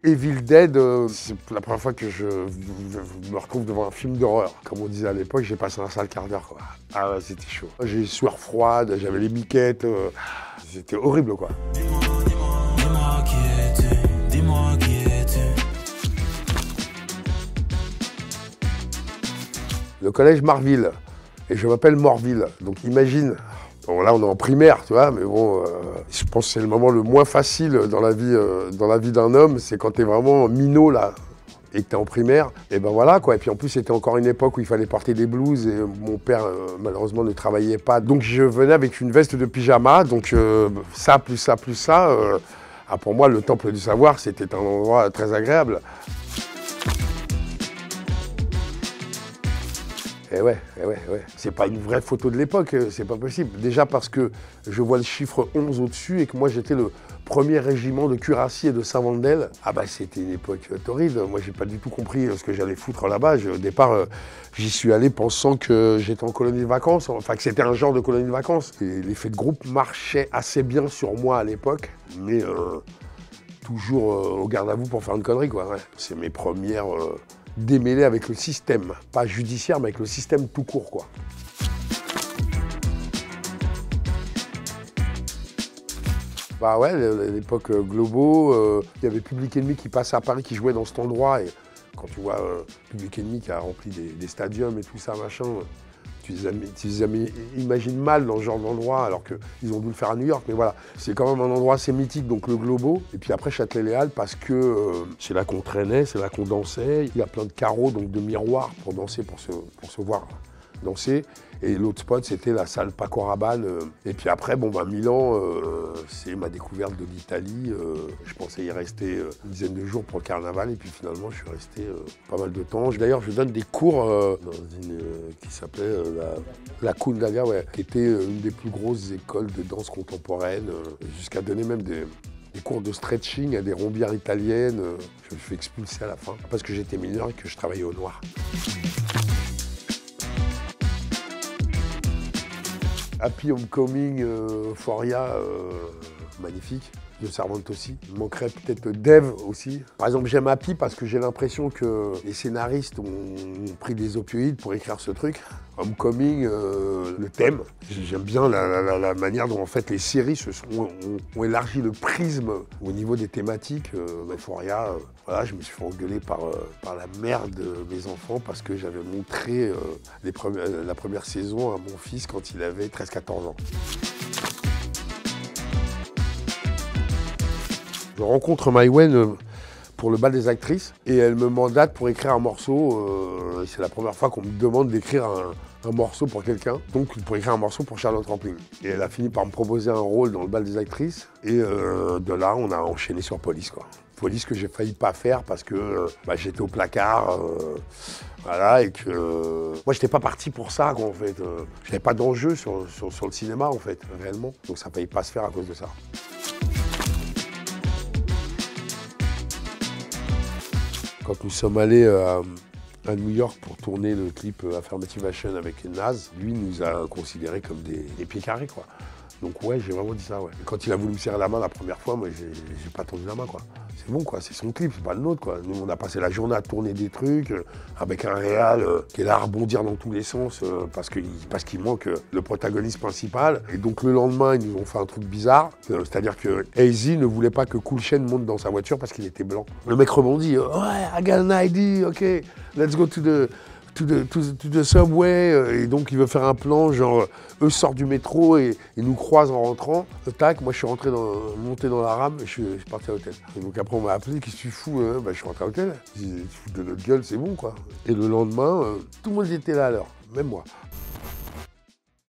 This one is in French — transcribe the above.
Evil Dead, c'est la première fois que je me retrouve devant un film d'horreur. Comme on disait à l'époque, j'ai passé un sale quart d'heure, quoi. Ah ouais, c'était chaud. J'ai les sueurs froides, j'avais les miquettes, c'était horrible, quoi. Dis-moi qui es-tu, dis-moi qui es-tu. Le collège Marville, et je m'appelle Morville, donc imagine. Bon, là, on est en primaire, tu vois, mais bon, je pense que c'est le moment le moins facile dans la vie d'un homme, c'est quand t'es vraiment minot, là, et que t'es en primaire, et ben voilà, quoi. Et puis en plus, c'était encore une époque où il fallait porter des blouses, et mon père, malheureusement, ne travaillait pas. Donc je venais avec une veste de pyjama, donc ça, plus ça, plus ça. Pour moi, le Temple du Savoir, c'était un endroit très agréable. Eh ouais. C'est pas une vraie photo de l'époque, c'est pas possible. Déjà parce que je vois le chiffre 11 au-dessus et que moi j'étais le premier régiment de cuirassiers de Saint-Wendel. Ah bah c'était une époque torride. Moi j'ai pas du tout compris ce que j'allais foutre là-bas. Au départ, j'y suis allé pensant que j'étais en colonie de vacances, enfin que c'était un genre de colonie de vacances. Et l'effet de groupe marchait assez bien sur moi à l'époque, mais toujours au garde à vous pour faire une connerie, quoi. Ouais. C'est mes premières démêlé avec le système, pas judiciaire, mais avec le système tout court, quoi. Bah ouais, l'époque Globo, il y avait Public Enemy qui passait à Paris, qui jouait dans cet endroit, et quand tu vois Public Enemy qui a rempli des stadiums et tout ça, machin, tu les imagines mal dans ce genre d'endroit, alors qu'ils ont dû le faire à New York, mais voilà. C'est quand même un endroit assez mythique, donc le Globo. Et puis après Châtelet-Les Halles, parce que c'est là qu'on traînait, c'est là qu'on dansait. Il y a plein de carreaux, donc de miroirs pour danser, pour se voir danser. Et l'autre spot, c'était la salle Paco Rabanne. Et puis après, bon, bah, Milan, c'est ma découverte de l'Italie. Je pensais y rester une dizaine de jours pour le carnaval. Et puis finalement, je suis resté pas mal de temps. D'ailleurs, je donne des cours dans une qui s'appelait la Cundalia, ouais, qui était une des plus grosses écoles de danse contemporaine, jusqu'à donner même des cours de stretching à des rombières italiennes. Je me suis expulsé à la fin parce que j'étais mineur et que je travaillais au noir. Happy Homecoming, Euphoria, magnifique. The Servant aussi. Il manquerait peut-être Dev aussi. Par exemple, j'aime Happy parce que j'ai l'impression que les scénaristes ont pris des opioïdes pour écrire ce truc. Homecoming, le thème. J'aime bien la manière dont en fait les séries ont élargi le prisme au niveau des thématiques. Euphoria, voilà, je me suis fait engueuler par la mère de mes enfants parce que j'avais montré la première saison à mon fils quand il avait 13-14 ans. Je rencontre Maïwenn pour le bal des actrices et elle me mandate pour écrire un morceau. C'est la première fois qu'on me demande d'écrire un morceau pour quelqu'un, donc pour écrire un morceau pour Charlotte Rampling. Et elle a fini par me proposer un rôle dans le bal des actrices et de là on a enchaîné sur Police, quoi. Police que j'ai failli pas faire parce que j'étais au placard, voilà, et que moi j'étais pas parti pour ça, quoi, en fait. J'avais pas d'enjeu sur le cinéma, en fait, réellement, donc ça failli pas se faire à cause de ça. Quand nous sommes allés à New York pour tourner le clip Affirmative Action avec Naz, lui nous a considérés comme des pieds carrés, quoi. Donc ouais, j'ai vraiment dit ça, ouais. Quand il a voulu me serrer la main la première fois, moi j'ai pas tendu la main, quoi. C'est bon, quoi, c'est son clip, c'est pas le nôtre, quoi. Nous on a passé la journée à tourner des trucs avec un réal qui est là à rebondir dans tous les sens parce qu'il manque le protagoniste principal. Et donc le lendemain, ils nous ont fait un truc bizarre, c'est-à-dire que AZ ne voulait pas que Cool Chain monte dans sa voiture parce qu'il était blanc. Le mec rebondit, ouais, I got an ID, ok, let's go to the subway, et donc il veut faire un plan, genre eux sortent du métro et nous croisent en rentrant. Tac, moi je suis monté dans la rame et je suis parti à l'hôtel. Et donc après on m'a appelé, qu'est-ce que tu fous? Je suis rentré à l'hôtel. Je dis, tu fous de notre gueule, c'est bon, quoi. Et le lendemain, tout le monde était là à l'heure, même moi.